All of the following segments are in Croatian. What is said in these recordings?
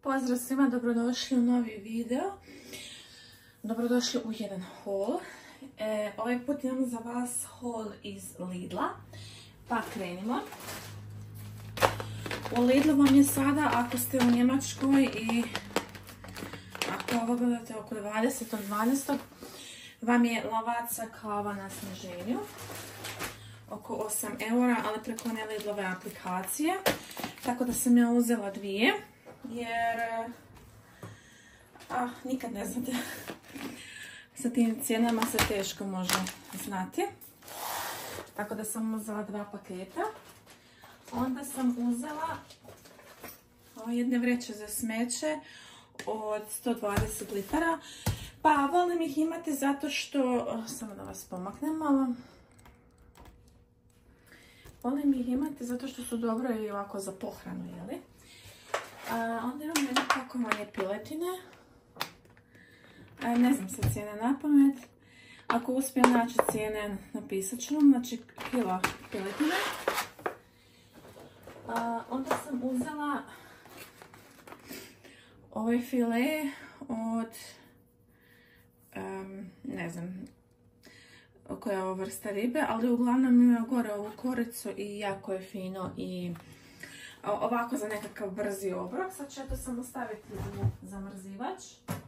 Pozdrav svima, dobrodošli u novi video. Dobrodošli u jedan haul. Ovaj put imam za vas haul iz Lidla. Pa krenimo. U Lidlu vam je sada, ako ste u Njemačkoj i ako ovo gledate oko 20.12. vam je lavaca kava na sniženju. Oko 8 eura, ali preko one Lidlove aplikacije. Tako da sam ja uzela dvije, jer nikad ne znate, sa tim cijenama se teško može znati. Tako da sam uzela dva paketa. Onda sam uzela jedne vreće za smeće od 120 litara. Pa volim ih imati zato što, samo da vas pomaknem malo. Volim ih imati zato što su dobro i ovako za pohranu, jeli? Onda imam jedno pakovanje piletine. Ne znam sad cijene na pamet. Ako uspijem naći cijene, napisat ću vam. Znači, kilo piletine. Onda sam uzela ovaj file od, ne znam koja je ovo vrsta ribe, ali uglavnom ima gore ovu koricu i jako je fino i ovako za nekakav brzi obrok. Sad ću ja to samo staviti u zamrzivač.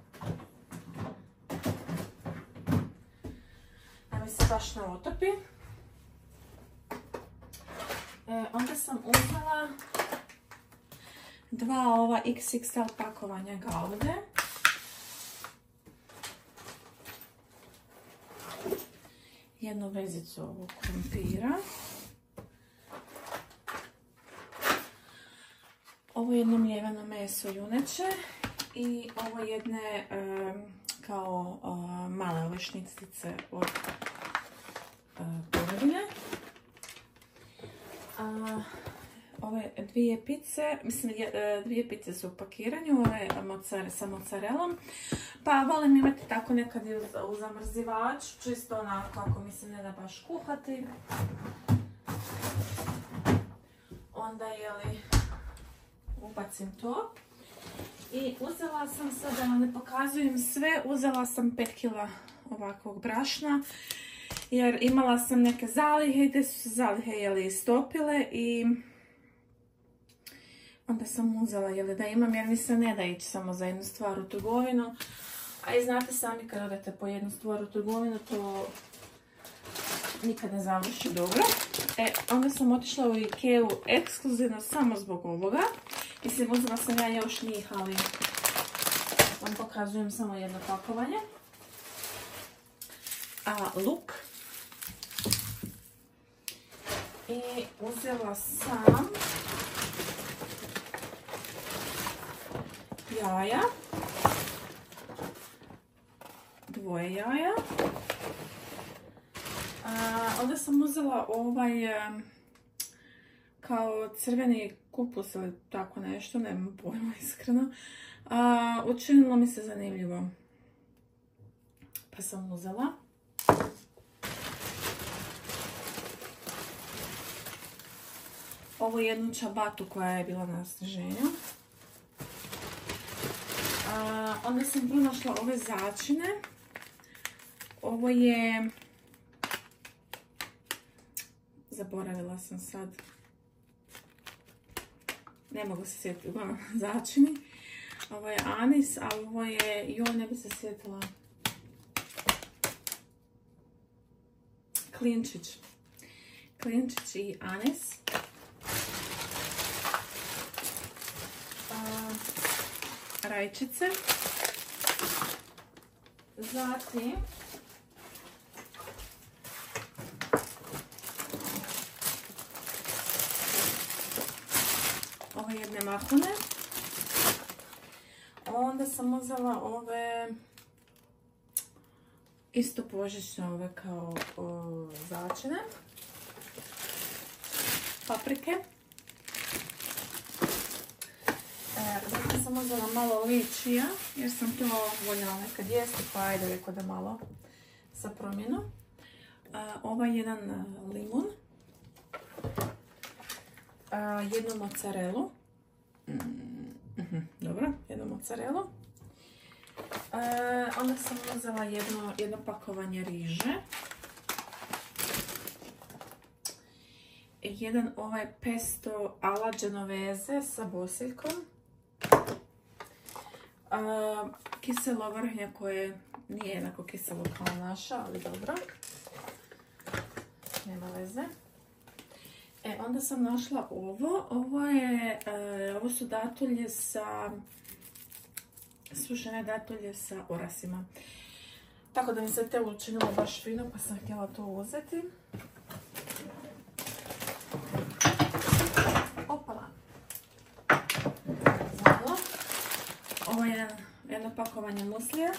Da mi se baš ne otopi. Onda sam uzela dva ova XXL pakovanja Gaude. Jednu vezicu ovog krumpira. Ovo jedno mljeveno meso juneće i ovo jedne kao male ove šniclice od govedine. Ove dvije pice, mislim dvije pice su u pakiranju, ove sa mozzarellom. Pa volim imati tako nekad i u zamrzivaču, čisto onako ako mi se ne da baš kuhati. Onda ubacim to. I uzela sam sad, da vam ne pokazujem sve, uzela sam 5 kg ovakvog brašna. Jer imala sam neke zalihe, gdje su se zalihe istopile i onda sam uzela da imam, jer mi se ne da ići samo za jednu stvar u trgovinu. A i znate sami kad odete po jednu stvar u trgovinu, to nikad ne završi dobro. Onda sam otišla u Ikeu ekskluzivno samo zbog ovoga. Mislim, uzela sam ja još njih, ali vam pokazujem samo jedno pakovanje. Luk. I uzela sam jaja. Dvoje jaja. Onda sam uzela ovaj kao crveni kupus ili tako nešto, nemam pojma iskreno. Učinilo mi se zanimljivo. Pa sam uzela. Ovo jednu čabatu koja je bila na sniženju. Onda sam pronašla ove začine. Ovo je... Zaboravila sam sad. Ne mogu se sjetiti, uglavnom začini. Ovo je anis, a ovo je... Joj, ne bi se sjetila. Klinčić. Klinčić i anis. Rajčice. Zatim ove jedne mahune. Onda sam uzela ove isto božićne, ove kao začine. Paprike. Zatim sam uzela malo ličija, jer sam to voljela nekad jesti, pa ajde rekao da malo za promjenu. Ovaj jedan limun. jednu mozzarellu. Dobro, mozzarelu. Onda sam uzela jedno pakovanje riže. Jedan ovaj pesto alla genovese sa bosiljkom. Kiselo vrhnje koje nije jednako kiselo kao naša, ali dobro. Nema veze. Onda sam našla ovo. Ovo su datulje sušene datulje sa orasima. Tako da mi se te učinilo baš fino, pa sam htjela to uzeti. Opala. Znamo. Ovo je jedno pakovanje muslija.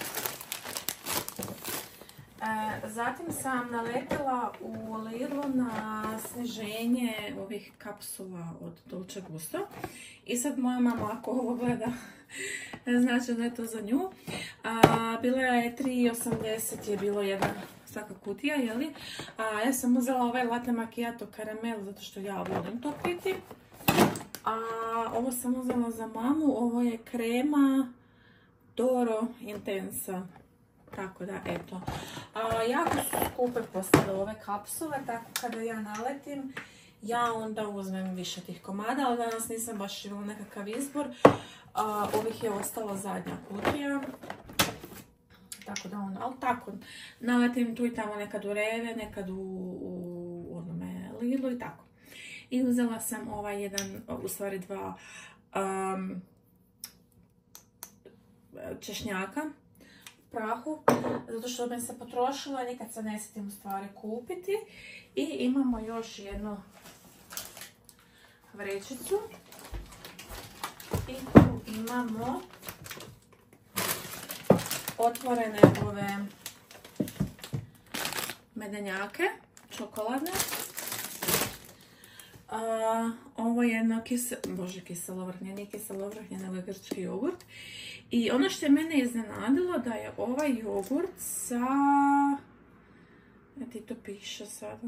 Zatim sam naletila u Lidlu na sniženje ovih kapsula od Dolce Gusto. I sad moja mama, ako ovo gleda, znači da je to za nju. Bilo je 3,80 je bilo jedna svaka kutija, jeli? Ja sam uzela ovaj latte macchiato karamel zato što ja volim to piti. Ovo sam uzela za mamu, ovo je krema Doro Intensa. Tako da, eto. Jako su skupe postale ove kapsule, tako kada ja naletim, ja onda uzmem više tih komada, ali danas nisam baš imala nekakav izbor. Ovih je ostala zadnja kutija. Tako da onda, ali tako, naletim tu i tamo nekad u Reve, nekad u onome Lidlu i tako. I uzela sam ovaj jedan, u stvari dva češnjaka prahu, zato što bi se potrošila, nikad se ne sjetim u stvari kupiti. I imamo još jednu vrećicu i tu imamo otvorene ove medenjake, čokoladne. Ovo je jedno kiselovrhnje, nije kiselovrhnje, nego je grčki jogurt. I ono što je mene iznenadilo da je ovaj jogurt sa... ti to piše sada.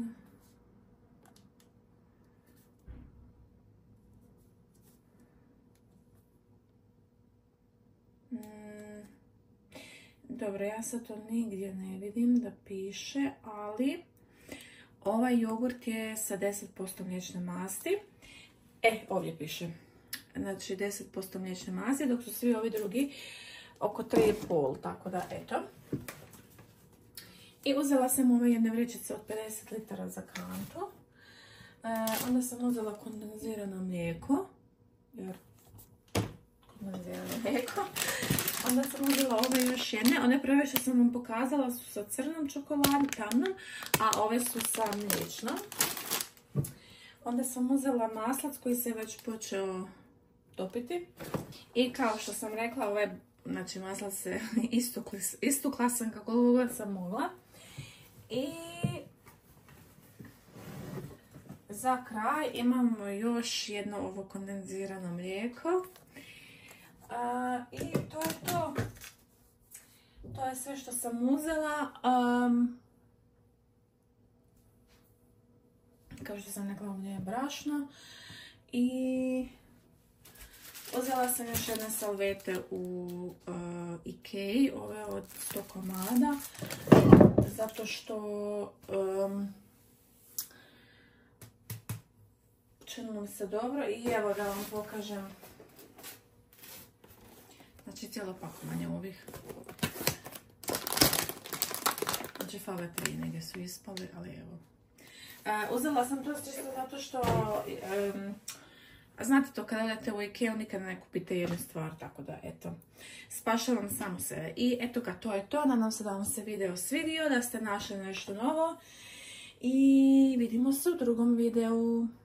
Dobro, ja sad to nigdje ne vidim da piše, ali ovaj jogurt je sa 10% mliječne masti. Ovdje piše. Znači 10% mliječne masti, dok su svi ovi drugi oko 3,5, tako da eto. I uzela sam ove jedne vrećice od 50 litara za kantu. Onda sam uzela kondenzirano mlijeko, jer kondenzirano mlijeko. Onda sam uzela ove još jedne, one prve što sam vam pokazala su sa crnom čokoladom, tamnom, a ove su sa mliječnom. Onda sam uzela maslac koji se već počeo topiti. I kao što sam rekla, ovaj, znači maslac se istukla sam kako god sam mogla. I za kraj imamo još jedno ovo kondenzirano mlijeko. I to je to. To je sve što sam uzela. Kao što sam rekla, ovdje je brašno. I uzela sam još jedne salvete u Ikei, ove od 100 komada. Zato što činilo mi se dobro. I evo da vam pokažem. Znači cijelo pakovanje ovih. Znači fale 3, negdje su ispali, ali evo. Uzela sam to čisto zato što, znate to, kada odete u Ikeu nikad ne kupite jednu stvar, tako da eto, spašavam samo sebe. I eto ga, to je to, nadam se da vam se video svidio, da ste našli nešto novo i vidimo se u drugom videu.